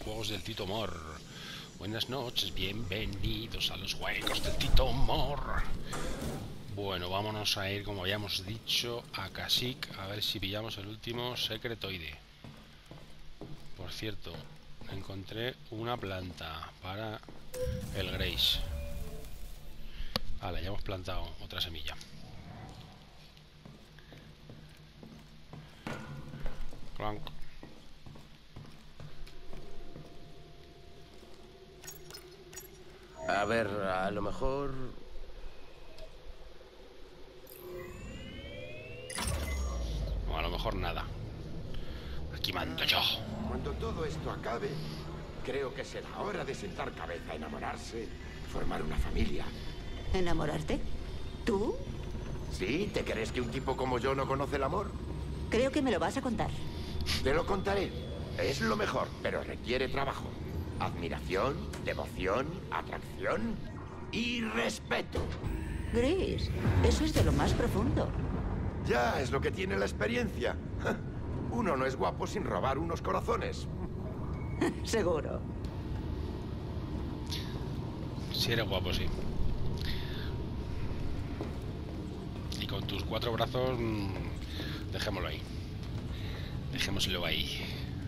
juegos del Tito Mor. Buenas noches, bienvenidos a los juegos del Tito Mor. Bueno, vámonos a ir, como habíamos dicho, a Kashyyyk, a ver si pillamos el último secretoide. Por cierto, encontré una planta para el Grace. Vale, ya hemos plantado otra semilla. Clank. A ver, a lo mejor... O a lo mejor nada. Aquí mando yo. Cuando todo esto acabe, creo que será hora de sentar cabeza, enamorarse, formar una familia. ¿Enamorarte? ¿Tú? ¿Sí? ¿Te crees que un tipo como yo no conoce el amor? Creo que me lo vas a contar. Te lo contaré. Es lo mejor, pero requiere trabajo. Admiración, devoción, atracción y respeto. Gris, eso es de lo más profundo. Ya, es lo que tiene la experiencia. Uno no es guapo sin robar unos corazones. Seguro. Si eres guapo, sí. Y con tus 4 brazos, dejémoslo ahí. Dejémoslo ahí.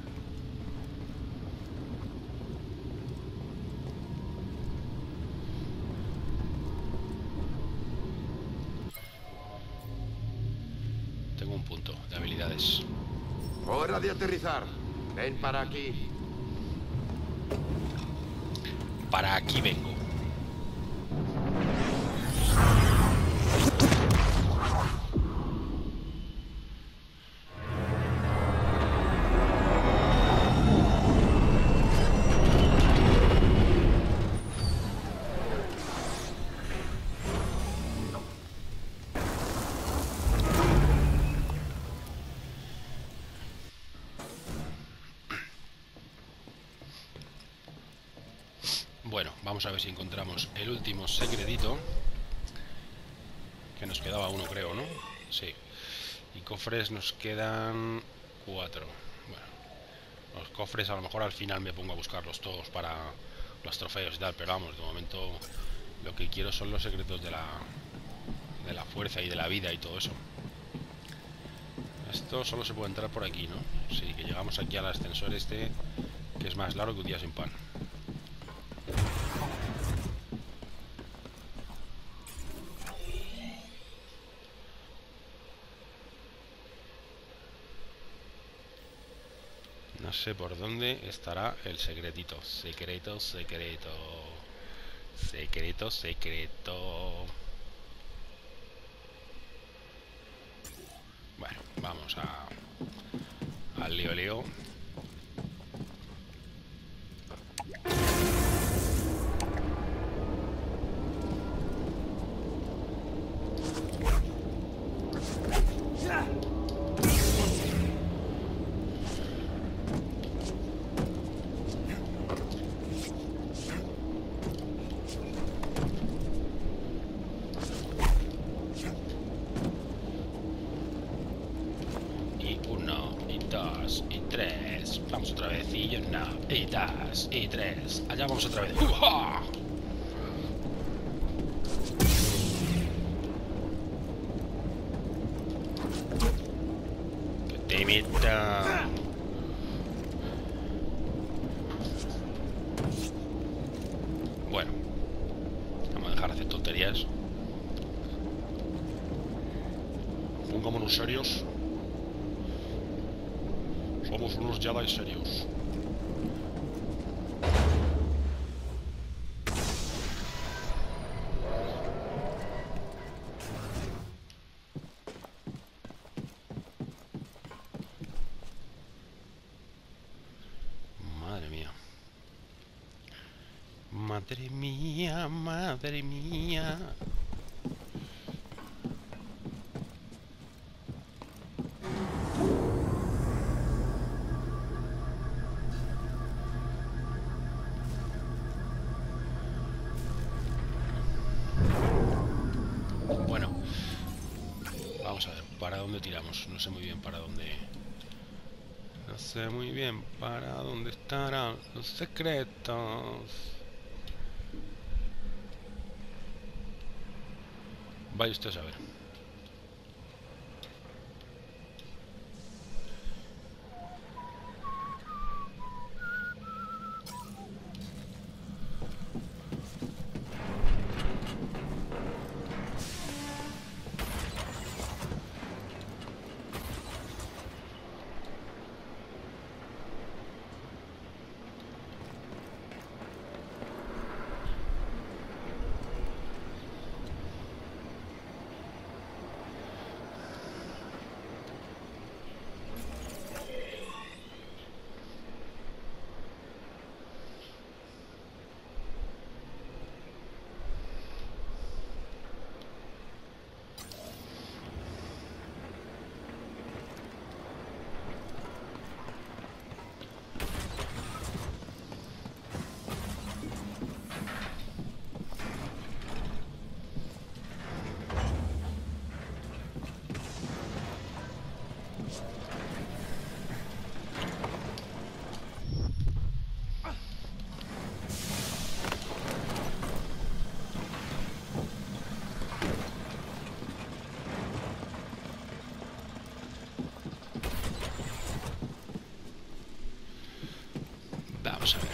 Tengo un punto de habilidades. Hora de aterrizar. Ven para aquí. Para aquí vengo. Bueno, vamos a ver si encontramos el último secretito. Que nos quedaba uno, creo, ¿no? Sí. Y cofres nos quedan 4. Bueno, los cofres a lo mejor al final me pongo a buscarlos todos para los trofeos y tal, pero vamos, de momento lo que quiero son los secretos de la fuerza y de la vida y todo eso. Esto solo se puede entrar por aquí, ¿no? Sí, que llegamos aquí al ascensor este, que es más largo que un día sin pan. No sé por dónde estará el secretito. Secreto, secreto. Secreto, secreto. Bueno, vamos al lío, lío. Vamos otra vez, y una, y dos, y tres. Allá vamos otra vez. ¡Uja! ¡Qué temita! Bueno, vamos a dejar de hacer tonterías. Pongámonos serios. Somos unos Jedi serios. Madre mía. Madre mía, madre mía. ¿Para dónde tiramos? No sé muy bien para dónde. No sé muy bien para dónde estarán los secretos. Vaya usted a saber. Vamos a ver.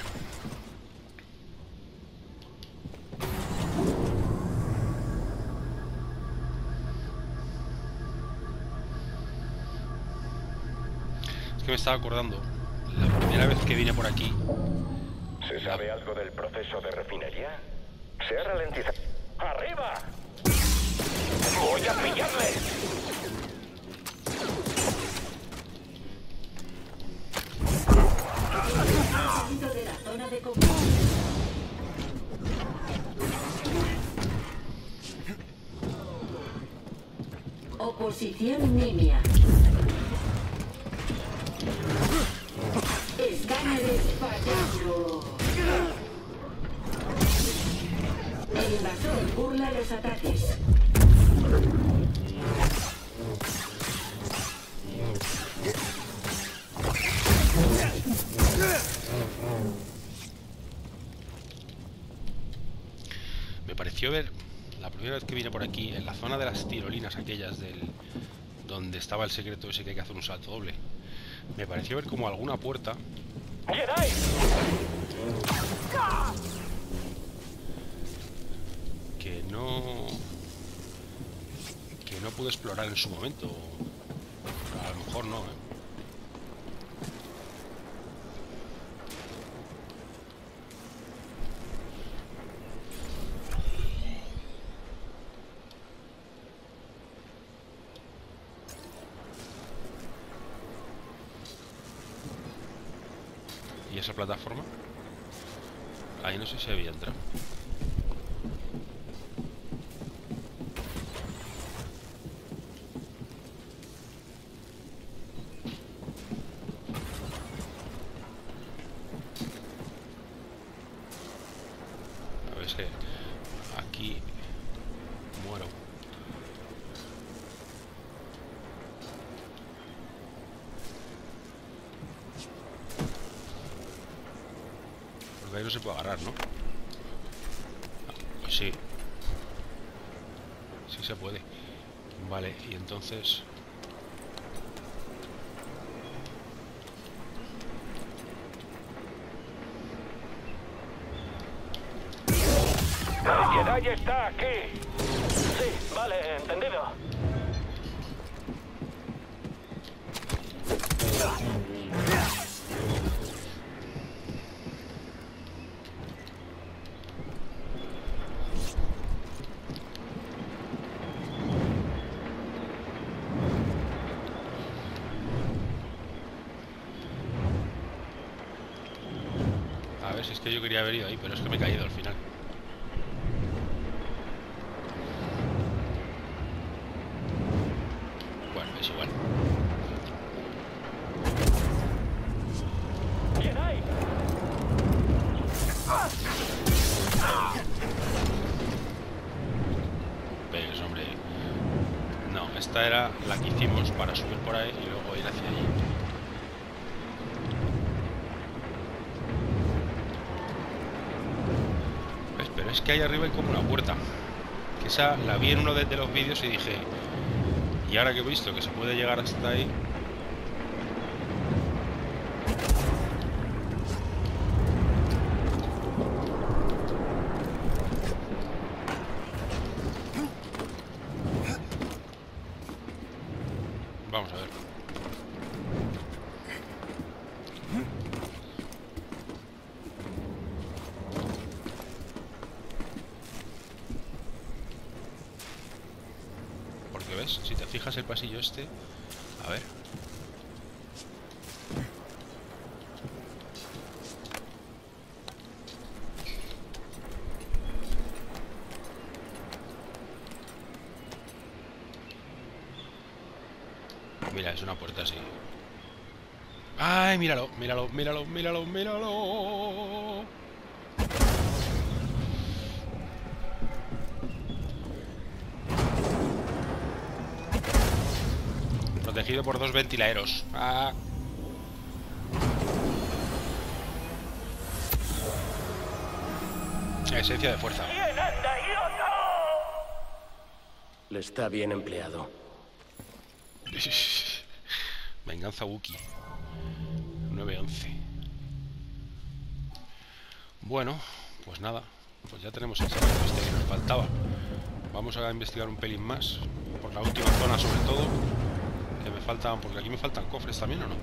Es que me estaba acordando la primera vez que vine por aquí. ¿Se sabe algo del proceso de refinería? Se ha ralentizado. ¡Arriba! ¡Voy a pillarle! De la zona de combate. Oposición nimia. Escáneres fallando. El invasor burla los ataques. Me pareció ver, la primera vez que vine por aquí, en la zona de las tirolinas aquellas del donde estaba el secreto ese que hay que hacer un salto doble, me pareció ver como alguna puerta ¡Jedi! que no pude explorar en su momento. A lo mejor no, ¿eh? ¿Y esa plataforma? Ahí no sé si había entrado. A ver si aquí muero. Ahí no se puede agarrar, ¿no? Pues sí. Sí se puede. Vale, y entonces... ¡El Jedi está aquí! Sí, vale, entendido. A ver si es que yo quería haber ido ahí, pero es que me he caído al final. Bueno, es igual. ¡Jedi! Pues hombre... No, esta era la que hicimos para subir por ahí y luego ir hacia allí. Pero es que ahí arriba hay como una puerta. Que esa la vi en uno de los vídeos y dije... Y ahora que he visto que se puede llegar hasta ahí... Vamos a ver. Porque ves, si te fijas el pasillo este... A ver. Mira, es una puerta así. ¡Ay, míralo! ¡Míralo, míralo, míralo, míralo! Protegido por 2 ventiladeros. ¡Ah! Esencia de fuerza. Le está bien empleado. Venganza Wookiee. 9-11. Bueno, pues nada. Pues ya tenemos el secreto este que nos faltaba. Vamos a investigar un pelín más. Por la última zona sobre todo. Que me faltan... Porque aquí me faltan cofres también, ¿o no?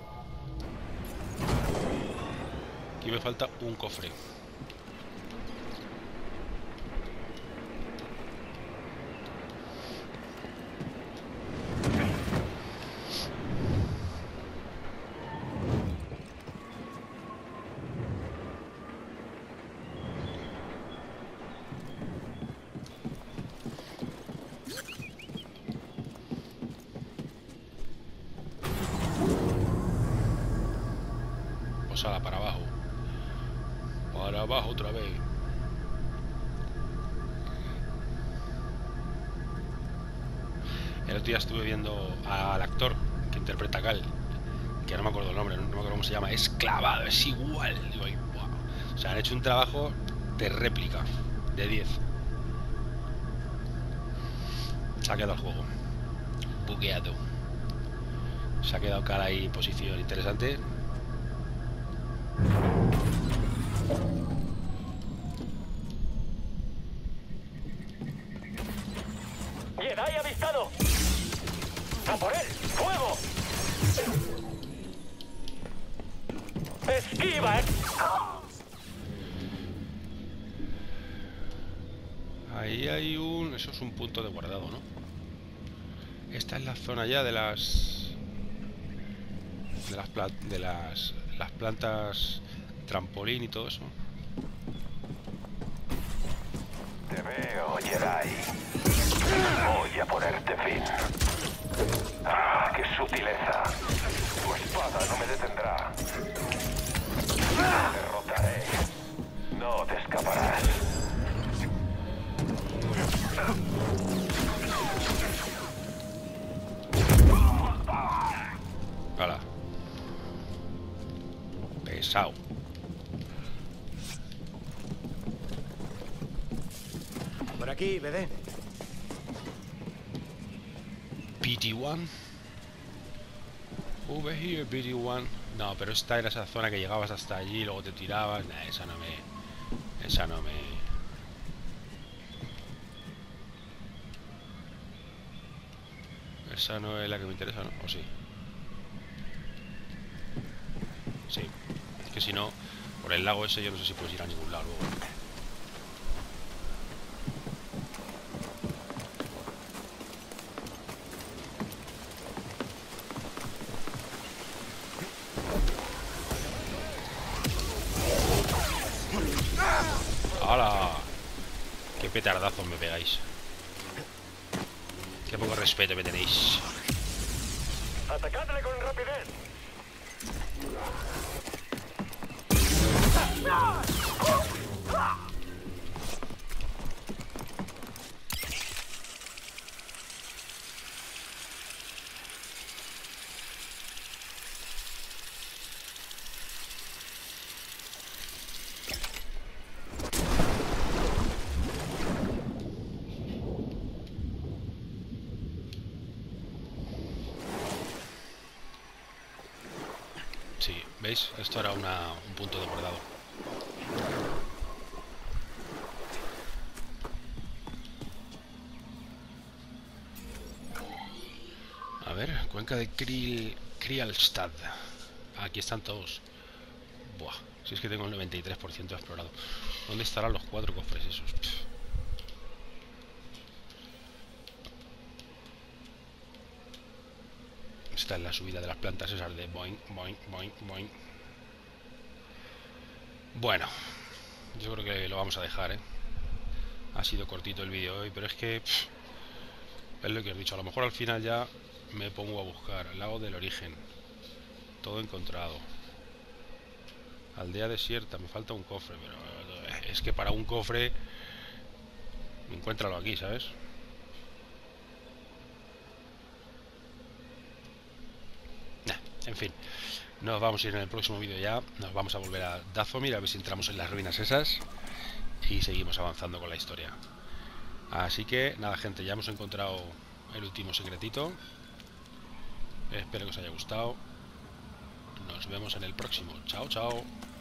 Aquí me falta un cofre. Posada para abajo. Para abajo otra vez. El otro día estuve viendo al actor que interpreta a Cal, que no me acuerdo el nombre, no me acuerdo cómo se llama. Es clavado, es igual. Digo, wow. O sea, han hecho un trabajo de réplica de 10. Se ha quedado el juego bugueado. Se ha quedado Cal ahí en posición interesante. ¡Jedi avistado! ¡A por él! ¡Fuego! ¡Esquiva! Ahí hay un... Eso es un punto de guardado, ¿no? Esta es la zona ya de las... las plantas trampolín y todo eso. Te veo, Jedi. Voy a ponerte fin. ¡Ah, qué sutileza! Tu espada no me detendrá. Te derrotaré. No te escaparás. ¡Hala! Pesado. Por aquí, BD. BD1. Over here, BD1. No, pero esta era esa zona que llegabas hasta allí y luego te tirabas. Nah, esa no me... Esa no me... Esa no es la que me interesa, ¿no? ¿O sí? Sí. Es que si no, por el lago ese yo no sé si puedes ir a ningún lado luego. ¡Hala! ¡Qué petardazos me pegáis! ¡Qué poco respeto me tenéis! ¡Atacadle con rapidez! ¿Veis? Esto era un punto de guardado. A ver, cuenca de Krialstad. Aquí están todos. Buah, si es que tengo el 93% explorado. ¿Dónde estarán los 4 cofres esos? Pff. Esta es la subida de las plantas esas de boing, boing, boing, boing. Bueno, yo creo que lo vamos a dejar, ¿eh? Ha sido cortito el vídeo hoy, pero es que es lo que os he dicho. A lo mejor al final ya me pongo a buscar lago del origen. Todo encontrado. Aldea desierta, me falta un cofre, pero es que para un cofre encuéntralo aquí, ¿sabes? En fin, nos vamos a ir en el próximo vídeo ya. Nos vamos a volver a Dathomir a ver si entramos en las ruinas esas y seguimos avanzando con la historia. Así que nada, gente, ya hemos encontrado el último secretito. Espero que os haya gustado. Nos vemos en el próximo. Chao, chao.